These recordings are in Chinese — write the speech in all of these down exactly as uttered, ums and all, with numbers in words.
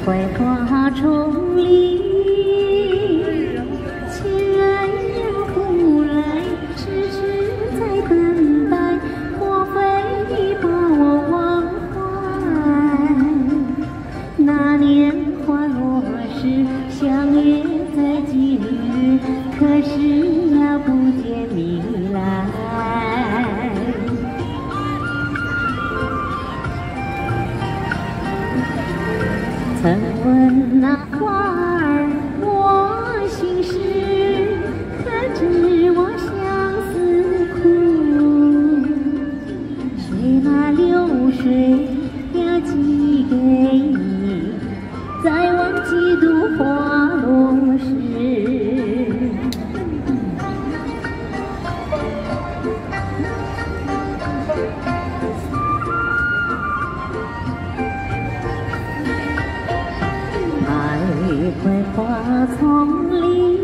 槐花丛里，情人不来，痴痴在等待，莫非你把我忘怀？那年花落时，相约在今日，可是呀，不见你来。 曾问那花儿我心事，可知我相思苦？谁拿流水要寄给你，再问几度花落时。 槐花丛里，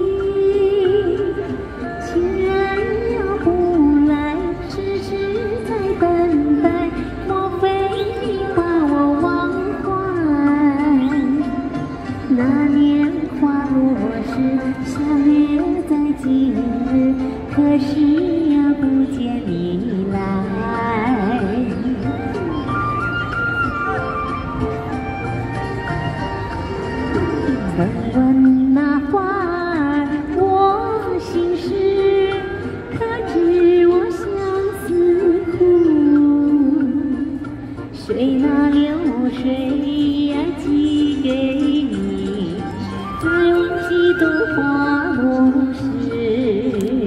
情人呀不来，痴痴在等待，莫非你把我忘怀？那年花落时，相约在今日，可是呀不见你来。 曾问那花儿我心事，可知我相思苦？谁拿流水呀寄给你，再问几度花落时。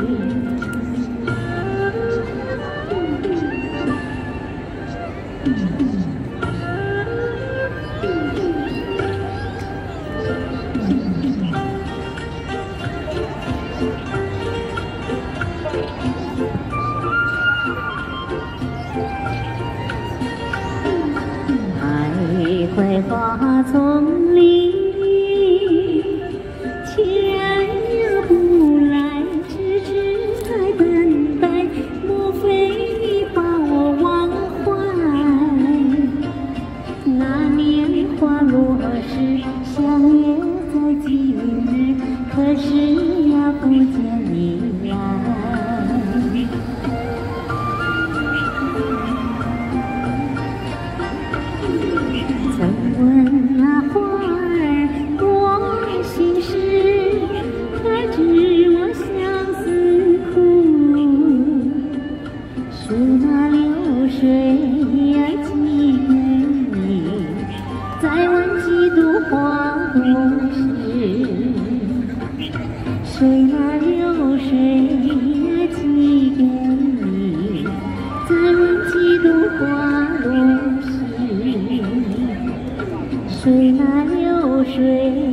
槐花丛里，情人呀不来，痴痴在等待，莫非你把我忘怀？那年花落时，相约在今日，可是呀不见你来。 曾问那花儿我心事，可知我相思苦？谁拿流水呀寄给你，再问几度花落时。谁拿流水呀寄给你，再问几度花落时。 谁拿流水？